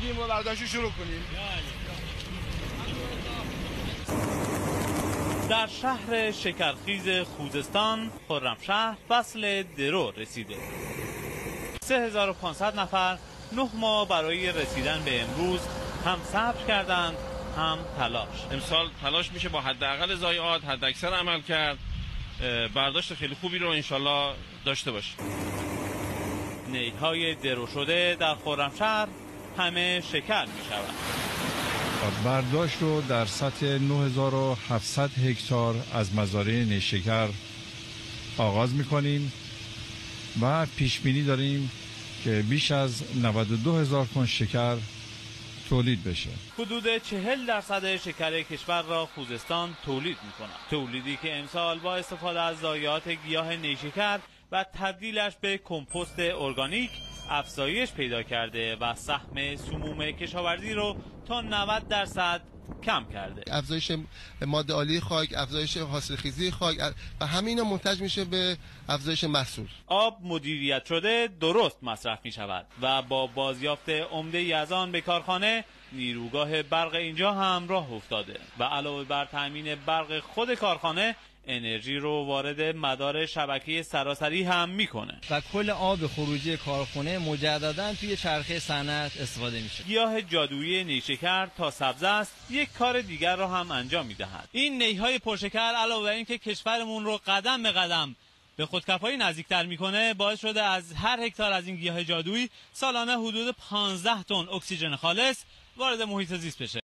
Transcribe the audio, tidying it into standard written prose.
بگیریم و برداشت شروع کنیم. در شهر شکرخیز خوزستان خرمشهر فصل درو رسیده. 3500 نفر 9 ماه برای رسیدن به امروز هم صبر کردند هم تلاش. امسال تلاش میشه با حداقل ضایعات حداکثر عمل کرد، برداشت خیلی خوبی رو انشالله داشته باشیم. نیهای درو شده در خرمشهر همه شکر میشوند. برداشت رو در سطح 9700 هکتار از مزارع نیشکر آغاز میکنیم و پیش بینی داریم که بیش از 92,000 تن شکر تولید بشه. حدود 40% شکر کشور را خوزستان تولید می‌کند. تولیدی که امسال با استفاده از ضایعات گیاه نیشکر و تبدیلش به کمپوست ارگانیک افزایش پیدا کرده و سهم سموم کشاورزی رو تا 90% کم کرده. افزایش ماده آلی خاک، افزایش حاصلخیزی خاک و همین منتج میشه به افزایش محصول. آب مدیریت شده درست مصرف می شود و با بازیافت عمده از آن به کارخانه، نیروگاه برق اینجا هم راه افتاده و علاوه بر تامین برق خود کارخانه، انرژی رو وارد مدار شبکه سراسری هم میکنه و کل آب خروجی کارخانه مجددا توی چرخه صنعت استفاده میشه. گیاه جادویی نیشکر تا سبز است یک کار دیگر را هم انجام میدهد. این نیهای پرشکر علاوه بر اینکه کشورمون رو قدم به قدم به خودکفایی نزدیکتر میکنه، باعث شده از هر هکتار از این گیاه جادویی سالانه حدود 15 تن اکسیژن خالص وارد محیط زیست بشه.